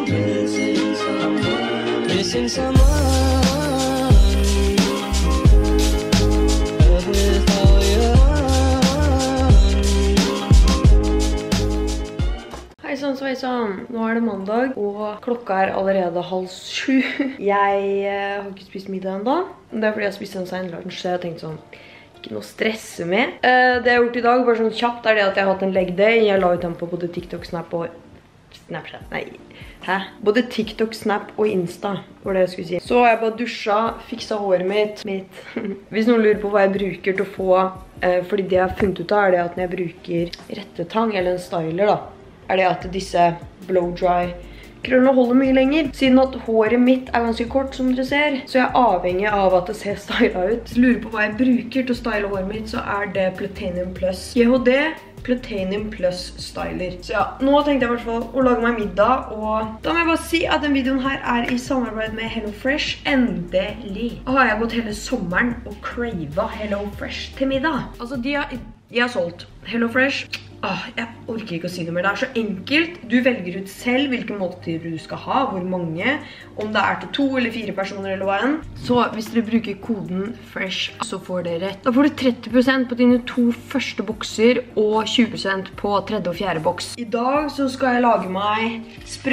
Missing someone. Sveisann, nå det mandag, og klokka allerede 6:30. Jeg har ikke spist middag enda. Det fordi jeg spiste en sen lunsj, så jeg tenkte sånn, ikke noe stresse med. Det jeg har gjort I dag, bare sånn kjapt, det at jeg har hatt en leg day. Jeg la ut den på både TikTok, Snap og Snapchat. Nei, hæ? Både TikTok, Snap og Insta, var det jeg skulle si. Så jeg bare dusja, fiksa håret mitt. Hvis noen lurer på hva jeg bruker til å få, fordi det jeg har funnet ut av det at når jeg bruker rettetang eller en styler da, det at disse blow-dry krøllene holder mye lenger. Siden at håret mitt ganske kort, som dere ser, så jeg avhengig av at det ser stylet ut. Hvis du lurer på hva jeg bruker til å style håret mitt, så det Platinum Plus GHD Platinum Plus Styler. Så ja, nå tenkte jeg I hvert fall å lage meg middag, og da må jeg bare si at den videoen her I samarbeid med HelloFresh. Endelig har jeg gått hele sommeren og cravet HelloFresh til middag. Altså, de har solgt HelloFresh. Jeg orker ikke å si det mer, det så enkelt. Du velger ut selv hvilke måltider du skal ha, hvor mange, om det til 2 eller 4 personer eller hva enn. Så hvis dere bruker koden FRESH, så får dere rett. Da får du 30% på dine 2 første bokser, og 20% på 3. og 4. boks. I dag så skal jeg lage meg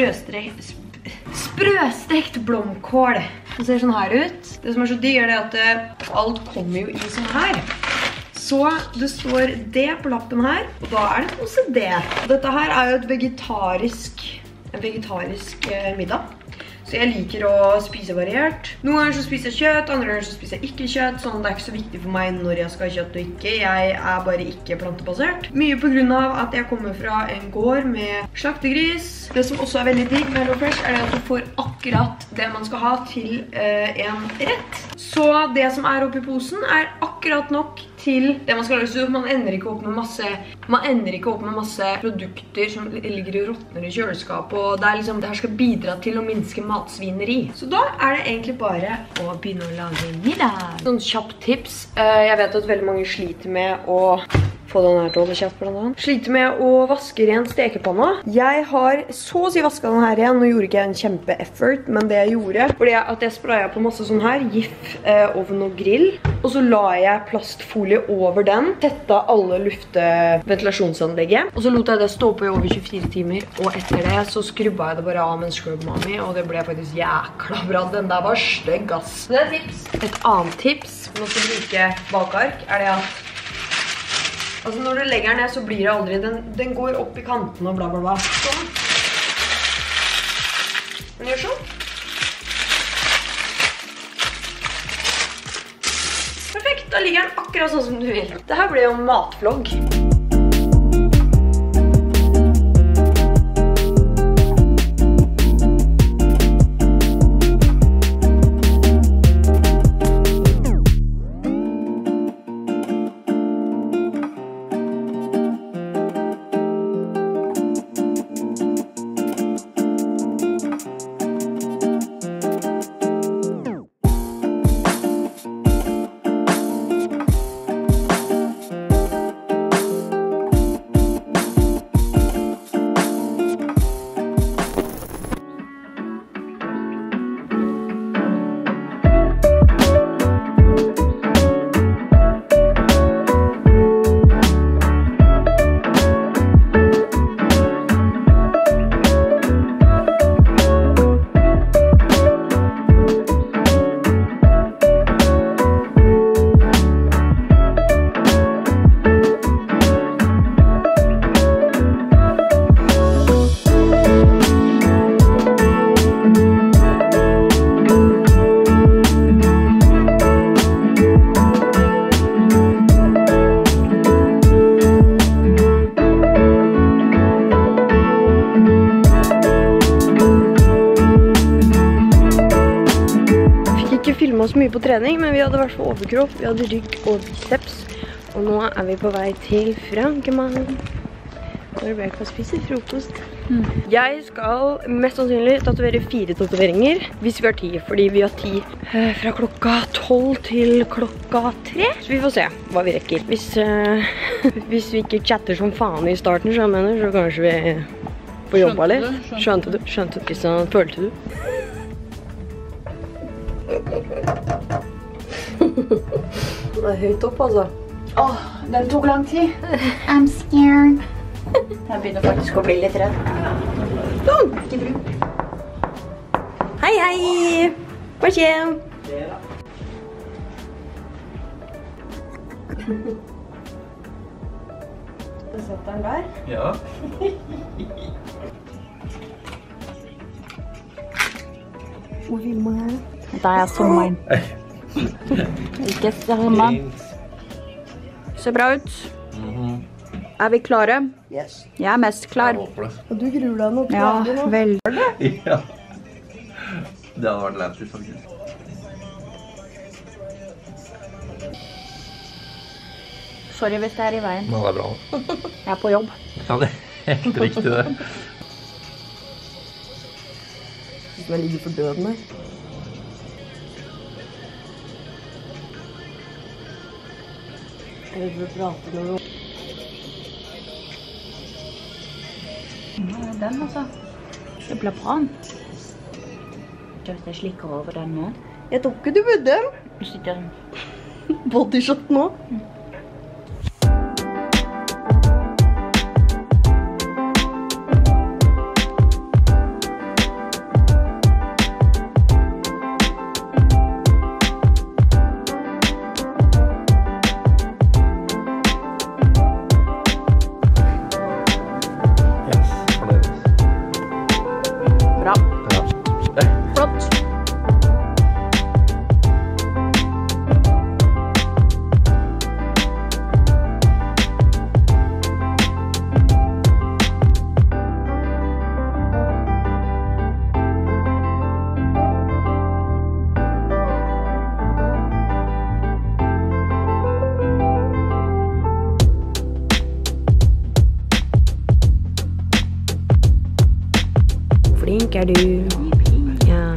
sprøstekt blomkål. Det ser sånn her ut. Det som så digg det at alt kommer jo I sånn her. Så det står det på lappen her, og da det også det. Dette her jo et vegetarisk middag. Så jeg liker å spise variert. Noen ganger så spiser jeg kjøtt, andre ganger så spiser jeg ikke kjøtt. Sånn, det ikke så viktig for meg når jeg skal ha kjøtt og ikke. Jeg bare ikke plantebasert. Mye på grunn av at jeg kommer fra en gård med slaktegris. Det som også veldig digg med HelloFresh det at du får akkurat det man skal ha til en rett. Så det som oppi posen akkurat nok til det man skal lage, så man ender ikke opp med masse produkter som ligger og råtner I kjøleskap, og det liksom, det her skal bidra til å minske matsvineri. Så da det egentlig bare å begynne å lage middag. Sånn kjapt tips, jeg vet at veldig mange sliter med å få den her til å holde kjeft blant annet. Sliter med å vaske ren stekepanna. Jeg har så å si vasket den her igjen. Nå gjorde ikke jeg en kjempe-effort, men det jeg gjorde, fordi at jeg sprayet på masse sånn her, GIF, oven og grill, og så la jeg plastfolie over den, tetta alle ventilasjonsanlegget, og så lot jeg det stå på I over 24 timer, og etter det så skrubba jeg det bare av med en scrub mami, og det ble faktisk jækla bra. Den der var stygg, ass. Så det tips. Et annet tips, når du skal bruke bakark, det at altså når du legger den ned så blir det aldri, den går opp I kanten og bla bla bla. Sånn. Den gjør sånn. Perfekt, da ligger den akkurat sånn som du vil. Dette blir jo en matvlogg. filmet så mye på trening, men vi hadde I hvert fall overkropp, vi hadde rygg og biceps. Og nå vi på vei til Frankemann. Når jeg kan spise frokost. Jeg skal mest sannsynlig tatovere 4 tatoveringer, hvis vi har tid, fordi vi har tid fra klokka 12 til klokka 3. Så vi får se hva vi rekker. Hvis vi ikke chatter som faen I starten, så kanskje vi på jobb, eller? Skjønte du? Kristian, følte du? Det høyt opp, altså. Åh, den tok lang tid. I'm scared. Jeg begynner faktisk å bli litt redd. Ikke bru. Hei, hei! Hva skjer? Du setter den der? Ja. Hvor filmer jeg? Dette er sommeren. Ikke sommeren. Ser bra ut. Er vi klare? Yes. Jeg er mest klar. Og du gruer deg nok til Ja, det nå. vel. Ja. Det hadde vært lættis, faktisk. Sorry hvis det er i veien. Men det er bra. Jeg er på jobb. Ja, det er helt riktig det. Hvis man ligger for døden her. Jeg vet ikke prate med noen. Den altså. Det ble bra. Jeg slikker over den nå. Jeg tok ikke du med dem. Du sitter Bodyshot nå. bra. Ja. Flott. Flink er du. Ja.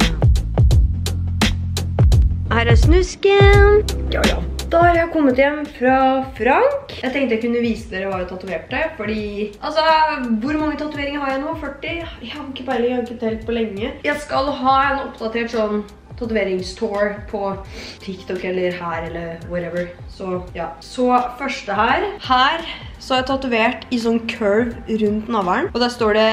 Her er snusken. Ja. Da har jeg kommet hjem fra Frank. Jeg tenkte jeg kunne vise dere hva jeg tatoverte, fordi... Altså, hvor mange tatoveringer har jeg nå? 40? Jeg har ikke peiling, jeg har ikke telt på lenge. Jeg skal ha en oppdatert sånn tatoveringstour på TikTok eller her eller whatever. Så, ja. Så første her. Her så har jeg tatovert i sånn curve rundt navlen. Og der står det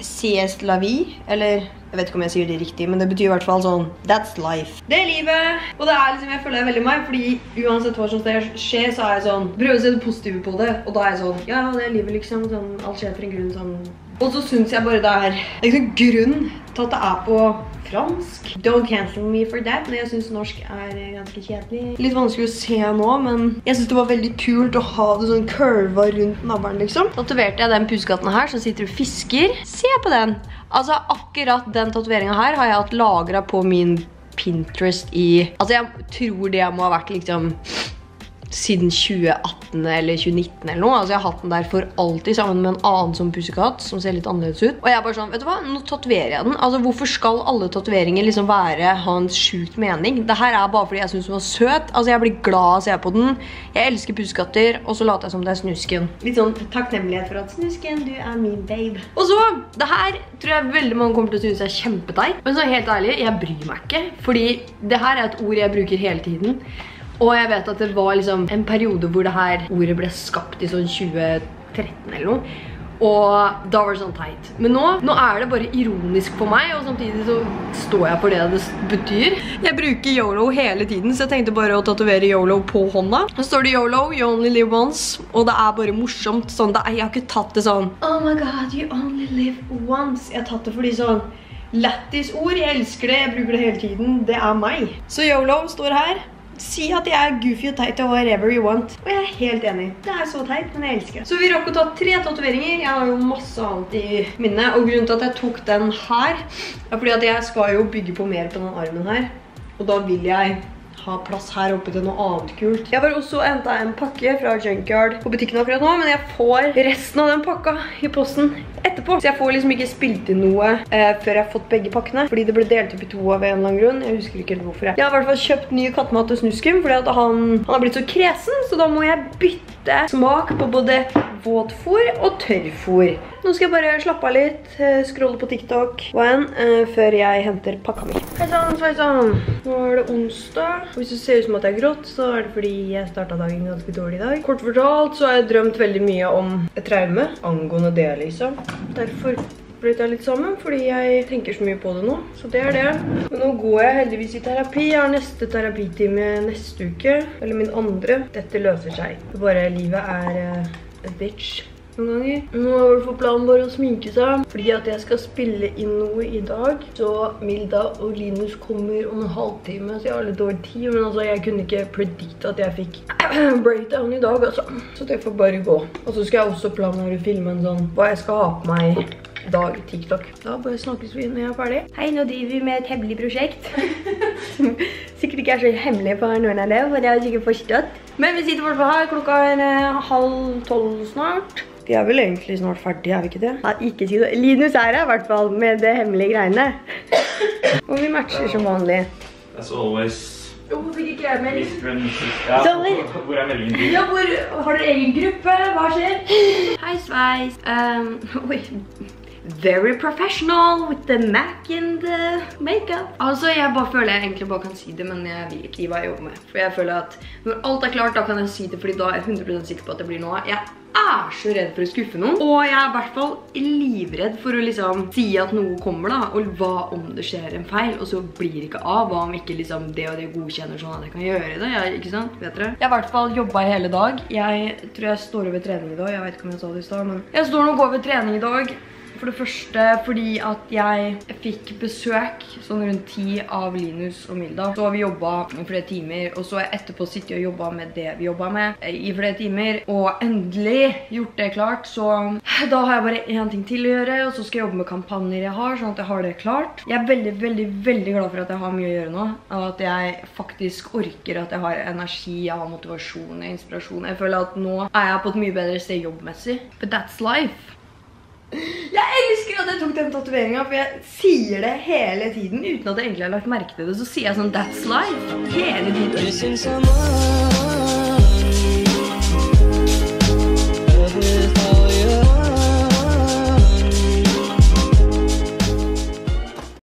CS la vie, eller jeg vet ikke om jeg sier det riktig, men det betyr i hvert fall sånn that's life. Det er livet, og det er liksom, jeg føler det veldig meg, fordi uansett hva som skjer, så er jeg sånn, prøver å se det positive på det, og da er jeg sånn, ja, det er livet liksom, sånn, alt skjer for en grunn, sånn. Og så synes jeg bare det er liksom grunn til at det er på fransk. Don't cancel me for that, men jeg synes norsk er ganske kjedelig. Litt vanskelig å se nå, men jeg synes det var veldig kult å ha det sånn curva rundt navlen liksom. Tatoverte jeg den puskatten her, som sitter og fisker. Se på den! Altså akkurat den tatoveringen her har jeg hatt lagret på min Pinterest i... Altså jeg tror det må ha vært liksom... siden 2018 eller 2019 eller noe. Altså jeg har hatt den der for alltid sammen med en annen som pussekatt som ser litt annerledes ut. Og jeg er bare sånn, vet du hva? Nå tatoverer jeg den. Altså hvorfor skal alle tatoveringer liksom ha en sjukt mening? Det her er bare fordi jeg synes den var søt. Altså jeg blir glad av å se på den. Jeg elsker pussekatter, og så later jeg som det er snusken. Litt sånn takknemlighet for at snusken, du er min babe. Og så, det her tror jeg veldig mange kommer til å synes er kjempeteit. Men så helt ærlig, jeg bryr meg ikke. Fordi det her er et ord jeg bruker hele tiden. Og jeg vet at det var liksom en periode hvor det her ordet ble skapt i sånn 2013 eller noe. Og da var det sånn teit. Men nå er det bare ironisk for meg, og samtidig så står jeg for det det betyr. Jeg bruker YOLO hele tiden, så jeg tenkte bare å tatovere YOLO på hånda. Så står det YOLO, you only live once, og det er bare morsomt. Sånn, jeg har ikke tatt det sånn, oh my god, you only live once. Jeg har tatt det fordi sånn, lættis ord, jeg elsker det, jeg bruker det hele tiden, det er meg. Så YOLO står her. Si at jeg er goofy og teit og whatever you want. Og jeg er helt enig. Det er så teit, men jeg elsker det. Så vi rakk å ta 3 tatoveringer. Jeg har jo masse annet i minne. Og grunnen til at jeg tok den her, er fordi at jeg skal jo bygge på mer på den armen her. Og da vil jeg ha plass her oppe til noe annet kult. Jeg var også hentet en pakke fra Junkyard på butikken akkurat nå, men jeg får resten av den pakka i posten etterpå. Så jeg får liksom ikke spilt inn noe før jeg har fått begge pakkene, fordi det ble delt opp i 2 av en eller annen grunn. Jeg husker ikke hvorfor. Jeg har i hvert fall kjøpt ny kattemat og snuskum, fordi at han har blitt så kresen, så da må jeg bytte smak på både våtfôr og tørrfôr. nå skal jeg bare slappe av litt, scrolle på TikTok, før jeg henter pakka mi. Hei sann, svei sann! Nå er det onsdag. Hvis det ser ut som at jeg er grått, så er det fordi jeg startet dagen ganske dårlig i dag. Kort fortalt så har jeg drømt veldig mye om et traume, angående det liksom. Derfor brøt jeg litt sammen, fordi jeg tenker så mye på det nå. Så det er det. Men nå går jeg heldigvis i terapi. Jeg har neste terapitime neste uke, eller min andre. Dette løser seg. Bare livet er a bitch noen ganger. Nå er i hvert fall planen bare å sminke seg, fordi at jeg skal spille inn noe i dag. Så Milda og Linus kommer om en halvtime, så jeg har litt dårlig tid. Men altså, jeg kunne ikke predikte at jeg fikk breakdown i dag, altså. Så det får bare gå. Og så skal jeg også planere å filme en sånn, hva jeg skal ha på meg i dag, TikTok. Da bare snakkes vi når jeg er ferdig. Hei, nå driver vi med et hemmelig prosjekt. Sikkert ikke er så hemmelig for noen av det, for jeg har sikkert forstått. Men vi sitter fortsatt her, klokka er 11:30 snart. De er vel egentlig snart ferdige, er vi ikke det? Nei, ikke si det. Linus er her i hvert fall, med det hemmelige greiene. Og vi matcher som vanlig. As always. Hvorfor fikk ikke jeg melding? Ja, hvor er meldingen din? Ja, har dere egen gruppe? Hva skjer? Hei, sveis. Oi. Very professional with the Mac and the makeup. Altså, jeg bare føler jeg egentlig bare kan si det, men jeg vil ikke gi hva jeg jobber med. For jeg føler at når alt er klart, da kan jeg si det, fordi da er jeg 100% sikker på at det blir noe. Jeg er så redd for å skuffe noen, og jeg er i hvert fall livredd for å liksom si at noe kommer da, og hva om det skjer en feil, og så blir det ikke av, hva om ikke liksom det og det godkjenner sånn at jeg kan gjøre det, ikke sant? Vet dere? Jeg har i hvert fall jobbet hele dag. Jeg tror jeg står over trening i dag, jeg vet ikke om jeg sa det i stad, men jeg står nok over trening i dag. For det første fordi at jeg fikk besøk sånn rundt 10 av Linus og Milda. Så har vi jobbet i flere timer, og så har jeg etterpå sittet og jobbet med det vi jobbet med i flere timer. Og endelig gjort det klart, så da har jeg bare en ting til å gjøre, og så skal jeg jobbe med kampanjer jeg har, sånn at jeg har det klart. Jeg er veldig, veldig, veldig glad for at jeg har mye å gjøre nå, og at jeg faktisk orker, at jeg har energi, jeg har motivasjon, jeg har inspirasjon. Jeg føler at nå er jeg på et mye bedre sted jobbmessig. But that's life. Jeg elsker at jeg tok den tatoveringen, for jeg sier det hele tiden uten at jeg egentlig har lagt merke til det. Så sier jeg sånn, that's life, hele tiden.